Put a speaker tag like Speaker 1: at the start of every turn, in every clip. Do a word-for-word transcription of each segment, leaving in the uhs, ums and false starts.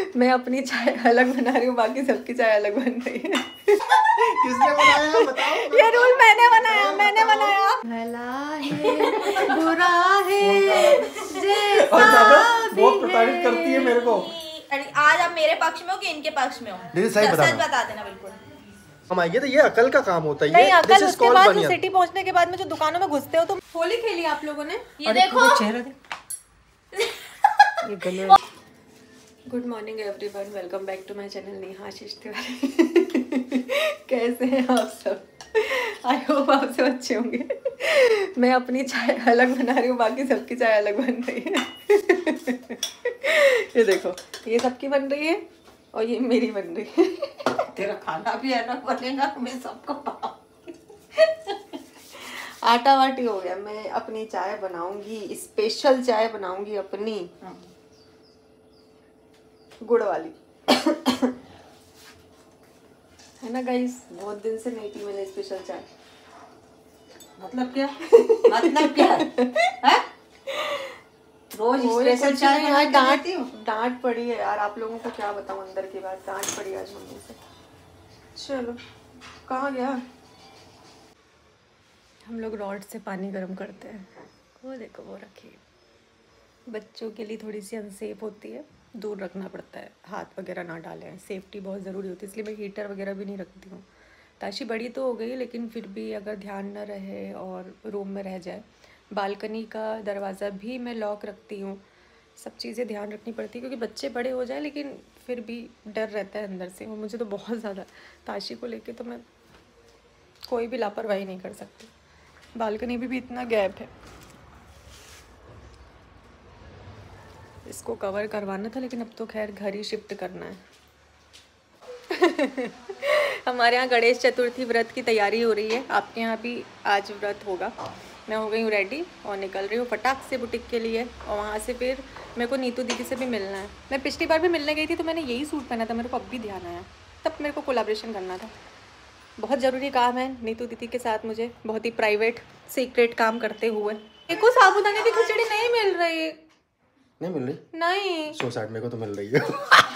Speaker 1: मैं अपनी चाय अलग बना रही हूँ, बाकी सबकी चाय अलग बन रही है।
Speaker 2: किसने बनाया बताओ?
Speaker 1: ये रूल मैंने बनाया, मैंने बनाया। भला है बुरा है जैसा
Speaker 2: बहुत प्रताड़ित करती है मेरे को।
Speaker 3: आज आप मेरे पक्ष में हो कि इनके पक्ष में हो?
Speaker 2: दीदी सही बता
Speaker 3: सच बता देना बिल्कुल।
Speaker 2: हम आइए तो ये अकल का काम होता है।
Speaker 1: नहीं अकल उसके बाद जो सिटी पहुंचने के बाद में जो दुकानों में घुसते हो तुम। होली खेली आप लोगों ने?
Speaker 3: ये देखो
Speaker 1: चेहरा दे। ये गले। Good morning everyone, welcome back to my channel Neha Ashish Tiwari. कैसे हैं आप सब? आई होप आप सब अच्छे होंगे। मैं अपनी चाय अलग बना रही हूँ, बाकी सबकी चाय अलग बन रही है। ये देखो, ये सबकी बन रही है और ये मेरी बन रही है।
Speaker 3: तेरा खाना भी अलग बनेगा, मैं सबको
Speaker 1: आटा वाटी हो गया। मैं अपनी चाय बनाऊंगी, स्पेशल चाय बनाऊंगी अपनी, गुड़ वाली। है ना गाइस, बहुत दिन से नहीं थी मैंने स्पेशल चाय।
Speaker 3: मतलब क्या? मतलब क्या है? रोज स्पेशल चाय
Speaker 1: यार, डांट डांट पड़ी है यार। आप लोगों को क्या बताऊं, अंदर की बात डांट पड़ी आज मम्मी से। चलो, कहाँ गया? हम लोग रॉड से पानी गर्म करते हैं। वो देखो, वो रखी। बच्चों के लिए थोड़ी सी अनसेफ होती है, दूर रखना पड़ता है, हाथ वगैरह ना डालें, सेफ्टी बहुत ज़रूरी होती है, इसलिए मैं हीटर वगैरह भी नहीं रखती हूँ। ताशी बड़ी तो हो गई, लेकिन फिर भी अगर ध्यान न रहे और रूम में रह जाए। बालकनी का दरवाज़ा भी मैं लॉक रखती हूँ। सब चीज़ें ध्यान रखनी पड़ती है, क्योंकि बच्चे बड़े हो जाए लेकिन फिर भी डर रहता है अंदर से। और मुझे तो बहुत ज़्यादा, ताशी को लेके तो मैं कोई भी लापरवाही नहीं कर सकती। बालकनी में भी इतना गैप है, इसको कवर करवाना था, लेकिन अब तो खैर घर ही शिफ्ट करना है। हमारे यहाँ गणेश चतुर्थी व्रत की तैयारी हो रही है। आपके यहाँ भी आज व्रत होगा। मैं हो गई हूँ रेडी और निकल रही हूँ फटाक से बुटीक के लिए। और वहाँ से फिर मेरे को नीतू दीदी से भी मिलना है। मैं पिछली बार भी मिलने गई थी तो मैंने यही सूट पहना था, मेरे को अब भी ध्यान आया। तब मेरे को कोलैबोरेशन करना था। बहुत ज़रूरी काम है नीतू दीदी के साथ मुझे, बहुत ही प्राइवेट सीक्रेट काम करते हुए। देखो, साबूदाने की खिचड़ी नहीं मिल रही।
Speaker 2: नहीं मिल रही?
Speaker 1: नहीं,
Speaker 2: सो साइड मेरे को तो मिल रही है।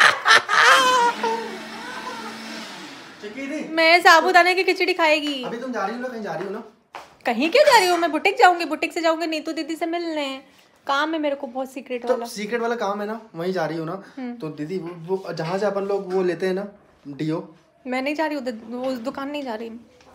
Speaker 1: मैं साबूदाने की खिचड़ी खाएगी।
Speaker 2: अभी तुम जा रही हो ना, कहीं जा रही हो ना?
Speaker 1: कहीं क्यों जा रही हूँ? मैं बुटीक जाऊंगी, बुटीक से जाऊंगी नीतू दीदी से मिलने। काम है मेरे को बहुत सीक्रेट वाला।
Speaker 2: तो सीक्रेट वाला काम है ना, वहीं जा रही हो ना? तो दीदी वो, वो जहाँ से अपन लोग वो लेते हैं ना, डीओ। मैं
Speaker 1: नहीं जा रही हूँ उस दुकान, नहीं जा रही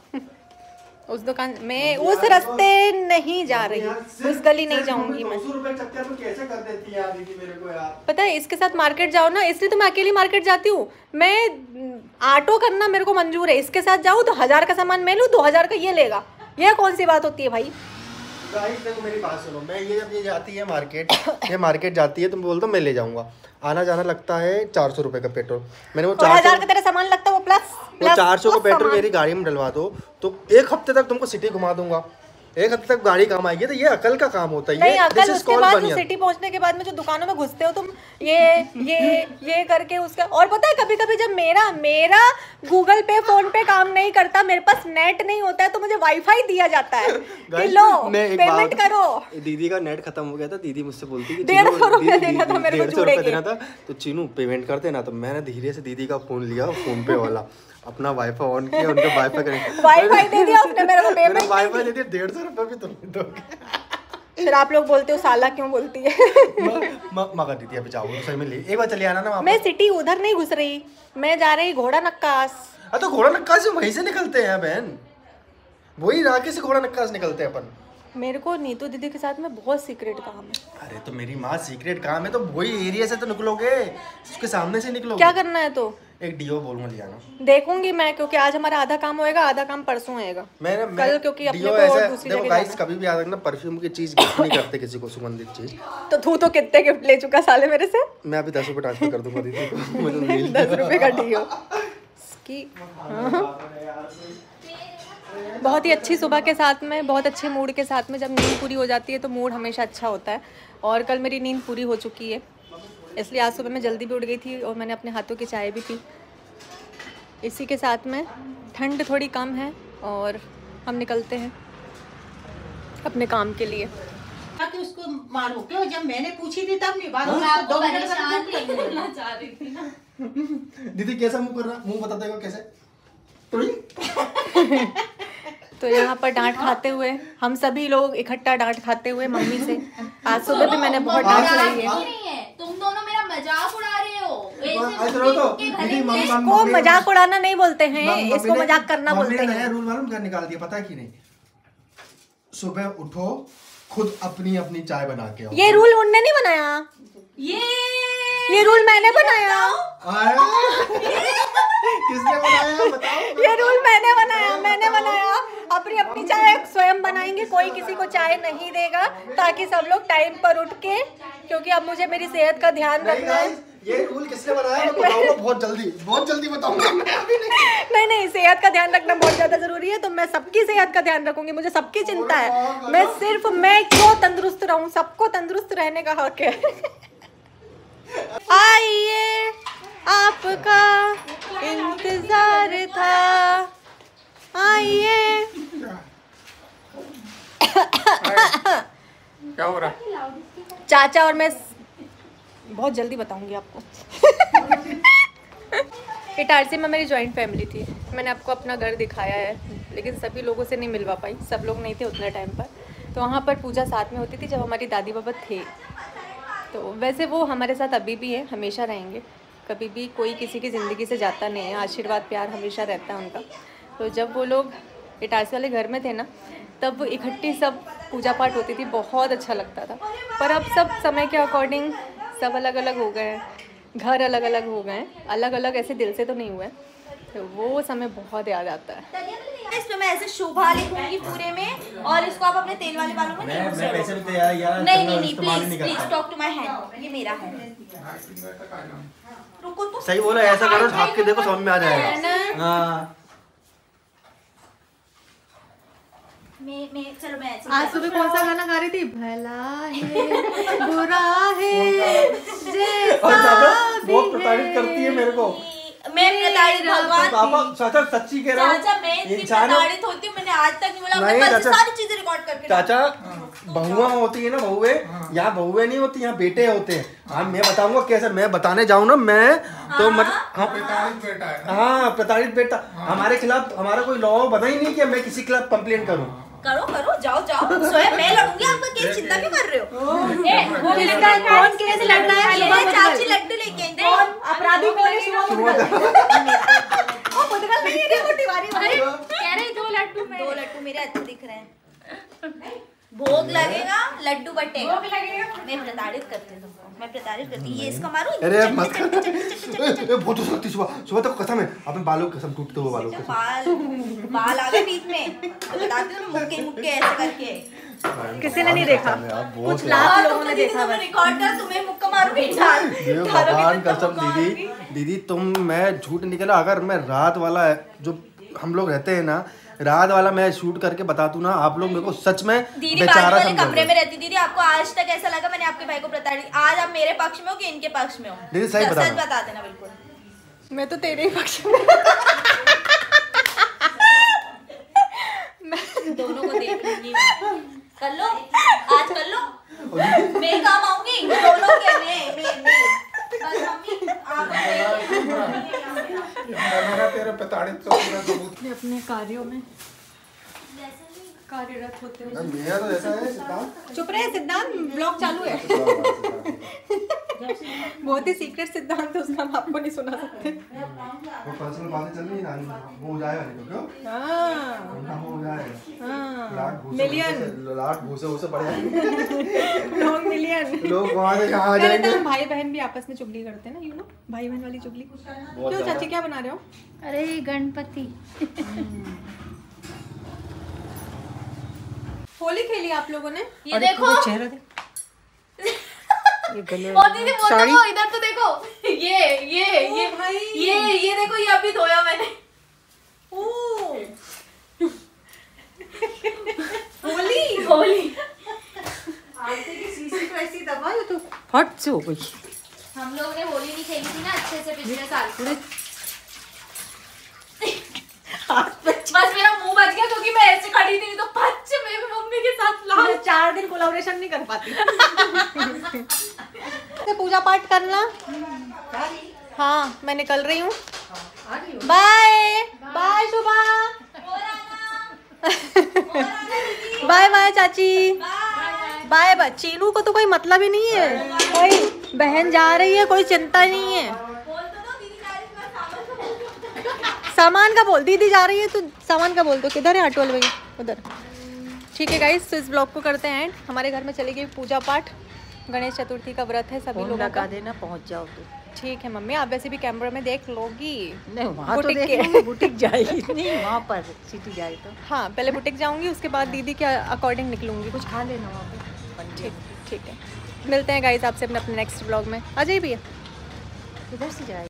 Speaker 1: उस दुकान में, उस रास्ते नहीं जा रही, उस गली नहीं जाऊंगी मैं।
Speaker 2: कैसे कर देती है यार दीदी मेरे को यार।
Speaker 1: पता है, इसके साथ मार्केट जाओ ना, इसलिए तो मैं अकेली मार्केट जाती हूँ। मैं ऑटो करना मेरे को मंजूर है, इसके साथ जाऊँ तो हजार का सामान मैं लूँ, दो हजार का ये लेगा। यह कौन सी बात होती है भाई?
Speaker 2: गाइस देखो मेरी बात सुनो, मैं ये जब ये जाती है मार्केट, ये मार्केट जाती है, तुम बोल दो मैं ले जाऊंगा। आना जाना लगता है चार सौ रुपए का पेट्रोल। मैंने वो चार
Speaker 1: हजार का तेरा सामान लगता है, वो प्लस
Speaker 2: वो चार सौ का पेट्रोल मेरी गाड़ी में डलवा दो तो एक हफ्ते तक तुमको सिटी घुमा दूंगा। एक हफ्ते तक गाड़ी काम आएगी। तो ये अकल का काम होता है।
Speaker 1: नहीं अकल उसके बाद जो सिटी पहुंचने के बाद में जो दुकानों में घुसते हो तुम, ये ये ये करके उसका। और पता है, कभी कभी जब मेरा मेरा गूगल पे फोन पे काम नहीं करता, मेरे पास नेट नहीं होता है, तो मुझे वाईफाई दिया जाता है कि लो पेमेंट करो।
Speaker 2: दीदी का नेट खत्म हो गया था, दीदी मुझसे बोलती कि
Speaker 1: डेढ़ सौ रुपया देना था मेरे को,
Speaker 2: डेढ़ सौ रुपया देना था, तो चीनू पेमेंट कर देना। तो मैंने धीरे से दीदी का फोन लिया, फोन पे वाला अपना वाईफाई ऑन किया, उनके वाईफाई करेंगे,
Speaker 1: वाईफाई दे दिया आपने मेरे को, पेमेंट
Speaker 2: वाईफाई दे दिया, डेढ़ सौ रुपया भी तुम दोगे।
Speaker 1: फिर आप लोग बोलते हो साला क्यों बोलती है?
Speaker 2: मगर दीदी अभी जाओ सही में, एक बार चले आना ना।
Speaker 1: मैं सिटी उधर नहीं घुस रही, मैं जा रही घोड़ा नक्कास।
Speaker 2: तो घोड़ा नक्कास वहीं से निकलते हैं बहन, वही राके से घोड़ा नक्कास निकलते हैं अपन।
Speaker 1: मेरे को नीतू दीदी के साथ में बहुत सीक्रेट काम है।
Speaker 2: अरे तो मेरी माँ सीक्रेट काम है तो वही एरिया से तो निकलोगे, उसके सामने से निकलोगे।
Speaker 1: क्या करना है? तो
Speaker 2: एक डीओ बोलूंगा ले आना।
Speaker 1: देखूंगी मैं, क्योंकि आज हमारा आधा काम होएगा, आधा काम परसों होएगा।
Speaker 2: मैंने
Speaker 1: कल क्योंकि अपने को और दूसरी जगह
Speaker 2: गाइस कभी भी याद रखना, परफ्यूम की चीज गिफ्ट नहीं करते किसी को, सुगंधित चीज।
Speaker 1: तो तू तो कितने गिफ्ट ले चुका साले मेरे से?
Speaker 2: मैं अभी दस रुपए ट्रांसफर कर दूंगा दीदी को। मुझे
Speaker 1: दस रुपए का डीओ की। बहुत ही अच्छी सुबह के साथ में, बहुत अच्छे मूड के साथ में जब नींद पूरी हो जाती है तो मूड हमेशा अच्छा होता है। और कल मेरी नींद पूरी हो चुकी है, इसलिए आज सुबह मैं जल्दी भी उठ गई थी और मैंने अपने हाथों की चाय भी पी। इसी के साथ में ठंड थोड़ी कम है और हम निकलते हैं अपने काम के लिए।
Speaker 3: उसको मारो क्यों? जब मैंने पूछी थी तब नहीं बात, दो मिनट चाह रही थी ना।
Speaker 2: दीदी कैसा मुंह कर रहा, मुंह बता देगा कैसे?
Speaker 1: तो यहाँ पर डांट खाते हुए हम सभी लोग इकट्ठा डांट खाते हुए मम्मी से, आज सुबह भी मैंने बहुत डांट खाई है।
Speaker 4: नहीं है, तुम दोनों मेरा मजाक उड़ा रहे हो।
Speaker 2: ऐसे रहो तो दीदी मम्मी
Speaker 1: इसको मजाक उड़ाना नहीं बोलते हैं, इसको मजाक करना बोलते हैं।
Speaker 2: नया रूल मालूम क्या निकाल दिया पता है कि नहीं? सुबह उठो खुद अपनी अपनी चाय बना के आओ।
Speaker 1: ये रूल उनने नहीं बनाया,
Speaker 4: ये
Speaker 1: ये रूल मैंने बनाया।
Speaker 2: किसने बनाया बताओ?
Speaker 1: ये रूल मैंने बनाया, मैंने बनाया। अपनी अपनी चाय स्वयं बनाएंगे, कोई किसी को चाय नहीं देगा, ताकि सब लोग टाइम पर उठ के, क्योंकि अब मुझे मेरी सेहत का ध्यान रखना है।
Speaker 2: ये रूल किसने बनाया मैं बताऊंगा बहुत जल्दी, बहुत जल्दी बताऊंगा मैं अभी नहीं।
Speaker 1: नहीं नहीं, सेहत का ध्यान रखना बहुत ज्यादा जरूरी है, तो मैं सबकी सेहत का ध्यान रखूंगी। मुझे सबकी चिंता है, मैं सिर्फ मैं क्यों तंदुरुस्त रहूं, सबको तंदुरुस्त रहने का हक है। आइए आपका इंतजार था, आइए।
Speaker 5: क्या हो रहा है?
Speaker 1: चाचा और मैं बहुत जल्दी बताऊंगी आपको। इटारसी में मेरी जॉइंट फैमिली थी, मैंने आपको अपना घर दिखाया है, लेकिन सभी लोगों से नहीं मिलवा पाई, सब लोग नहीं थे उतने टाइम पर। तो वहाँ पर पूजा साथ में होती थी जब हमारी दादी बाबा थे। तो वैसे वो हमारे साथ अभी भी है, हमेशा रहेंगे, कभी भी कोई किसी की ज़िंदगी से जाता नहीं है, आशीर्वाद प्यार हमेशा रहता है उनका। तो जब वो लोग इटारसी वाले घर में थे ना, तब इकट्ठी सब पूजा पाठ होती थी, बहुत अच्छा लगता था। पर अब सब समय के अकॉर्डिंग सब अलग अलग हो गए हैं, घर अलग अलग हो गए हैं, अलग अलग ऐसे दिल से तो नहीं हुए, तो वो समय बहुत याद आता है।
Speaker 4: इस पे मैं ऐसे शोभा लिखूंगी पूरे में, और इसको आप अपने तेल वाले बालों में नहीं घुसे रहो।
Speaker 2: पैसे भी दे यार यार
Speaker 4: नहीं नहीं नहीं, please please talk to my hand, ये मेरा है। रुको तो
Speaker 2: सही बोला, ऐसा करो ढाक के देखो समझ में आ जाएगा। हाँ
Speaker 4: मैं मैं चलो मैं ऐसे
Speaker 1: आज सुबह कौन सा गाना गा रही थी? भला है बुरा है जैसा भी
Speaker 2: बहुत प्रताड़ित करती है मेरे को।
Speaker 4: मैं प्रताड़ित भगवान
Speaker 2: पापा चाचा सच्ची कह रहा हूँ।
Speaker 4: चाचा मैं इतनी
Speaker 2: इंसान
Speaker 4: प्रताड़ित होती हूँ, मैंने आज तक नहीं बोला, अपने
Speaker 2: नहीं,
Speaker 4: पास से
Speaker 2: चाचा-
Speaker 4: सारी चीजें रिकॉर्ड करके
Speaker 2: चाचा बहुआ होती है ना, बहुए यहाँ बहुए नहीं होती, यहाँ बेटे होते हैं। हाँ मैं बताऊंगा कैसे, मैं बताने जाऊँ ना मैं तो मत हाँ
Speaker 5: प्रताड़ित बेटा है।
Speaker 2: हाँ प्रताड़ित बेटा। हमारे खिलाफ हमारा कोई लॉ बना ही नहीं कि मैं किसी के खिलाफ कंप्लेंट करूँ।
Speaker 4: करो करो, जाओ जाओ, स्वयं मैं लड़ूंगी, आपका केस चिंता क्यों कर रहे हो? ए, वो
Speaker 1: किसका कौन कैसे लड़ना है?
Speaker 4: ये
Speaker 1: सुबह
Speaker 4: चाची लड्डू लेके आई थी।
Speaker 1: अपराधी कौन है? सुबह ओ मुदगल नहीं है रे, वो तिवारी वाली।
Speaker 4: कह रही दो लड्डू में, दो लड्डू मेरे अच्छे दिख रहे हैं। भोग लगेगा, लड्डू बटेगा। मैं प्रताड़ित करती हूँ, मैं प्रताड़ित करती हूँ। ये इसका मारो,
Speaker 2: अरे
Speaker 4: चट्टी,
Speaker 2: मत
Speaker 4: चट्टी, चट्टी, चट्टी, चट्टी, चट्टी।
Speaker 2: कर बहुत सकती सुबह सुबह तक कसम है अपने बालों की कसम, टूटते हुए बालों की कसम।
Speaker 4: बाल बाल आ गए बीच में, तो बताती हूँ मुक्के मुक्के ऐसे करके।
Speaker 1: किसी ने नहीं देखा, कुछ लाख
Speaker 4: और
Speaker 1: लोगों ने देखा बस।
Speaker 4: रिकॉर्ड कर, तुम्हें मुक्का मारूंगी डाल।
Speaker 2: ये भगवान कसम दीदी दीदी तुम, मैं झूठ निकला, अगर मैं रात वाला जो हम लोग रहते हैं ना, रात वाला मैं शूट करके बता दूं ना, आप लोग मेरे को सच में
Speaker 4: दीदी बाजू
Speaker 2: बेचारा
Speaker 4: वाले
Speaker 2: समझोगे।
Speaker 4: कमरे में रहती। दीदी आपको आज तक ऐसा लगा मैंने आपके भाई को प्रताड़ित? आज आप मेरे पक्ष में हो कि इनके पक्ष में हो?
Speaker 2: दीदी सही
Speaker 4: सच
Speaker 2: बता
Speaker 4: सच
Speaker 2: दो।
Speaker 4: बता देना बिल्कुल।
Speaker 1: मैं तो तेरे ही पक्ष में।
Speaker 4: दोनों को देख लूंगी मैं। कर लो आज, कर लो, मैं काम आऊंगी दोनों के। मैं मैं मैं बस मम्मी आप
Speaker 5: मेरा तेरा प्रताड़ित तो पूरा सबूत।
Speaker 1: मैं अपने कार्यों में कार्यरत होते हुए।
Speaker 2: मेरा तो ऐसा है सिद्धांत।
Speaker 1: चुप रहे सिद्धांत, ब्लॉग चालू है। बहुत ही सीक्रेट सिद्धांत है, उसका हम आपको नहीं सुना सकते।
Speaker 2: वो पर्सनल बातें चल रही है ना, वो हो जाएगा नहीं तो क्यों?
Speaker 1: हाँ
Speaker 2: उनका वो हो जाएगा।
Speaker 1: हाँ,
Speaker 2: लाट भूसे
Speaker 1: मिलियन
Speaker 2: लाट भूसे भूसे पड़ जाएंगे
Speaker 1: लोग, मिलियन
Speaker 2: लोग, वहाँ से कहाँ आ
Speaker 1: कहते
Speaker 2: जाएंगे।
Speaker 1: हैं हम भाई बहन भी आपस में चुगली करते हैं ना, यू नो, भाई बहन वाली चुगली। क्यों चाची क्या बना रहे हो?
Speaker 6: अरे गणपति।
Speaker 1: होली खेली आप लोगों ने?
Speaker 4: ये देखो,
Speaker 1: चेहरा दे। ये गले
Speaker 4: और दीदी वो
Speaker 1: साड़ी।
Speaker 4: देखो, इधर तो देखो, ये ये ये
Speaker 1: भाई।
Speaker 4: ये ये देखो, ये अभी धोया मैंने।
Speaker 1: ओह होली
Speaker 4: होली
Speaker 1: आरती की सीसी तो ऐसी दबा, ये तो हट से हो गई।
Speaker 4: हम लोग ने होली नहीं खेली थी ना अच्छे से पिछले साल। बस मेरा मुंह बच गया क्योंकि मैं ऐसे खड़ी थी, तो पच मैं भी मम्मी के साथ लाल।
Speaker 1: मैं चार दिन कोलैबोरेशन नहीं कर पाती। तो पूजा पाठ करना हाँ मैं निकल रही हूँ। Bye bye Shubha. Bye bye चाची। Bye bye. चीनू को तो कोई मतलब ही नहीं है, कोई बहन जा रही है कोई चिंता नहीं है। सामान का बोल, दीदी जा रही है तो सामान का बोल दो। किधर है ऑटो वाले भैया? उधर। ठीक है गाइस, तो इस ब्लॉग को करते हैं एंड। हमारे घर में चली गई पूजा पाठ, गणेश चतुर्थी का व्रत है सभी लोगों का।
Speaker 3: देना पहुंच जाओ तो
Speaker 1: ठीक है मम्मी, आप वैसे भी कैमरा में देख लोगी।
Speaker 3: नहीं वहाँ तो
Speaker 1: बुटीक
Speaker 3: देख
Speaker 1: के।
Speaker 3: लूंगी, बुटीक जाएगी नहीं वहाँ पर सिटी जाए तो
Speaker 1: हाँ पहले बुटीक जाऊंगी, उसके बाद दीदी के अकॉर्डिंग निकलूंगी।
Speaker 3: कुछ खा लेना वहाँ पे।
Speaker 1: ठीक ठीक है, मिलते हैं गाइस आपसे अपने अपने नेक्स्ट ब्लॉग में। आ जाइए भैया।
Speaker 3: किधर से जाए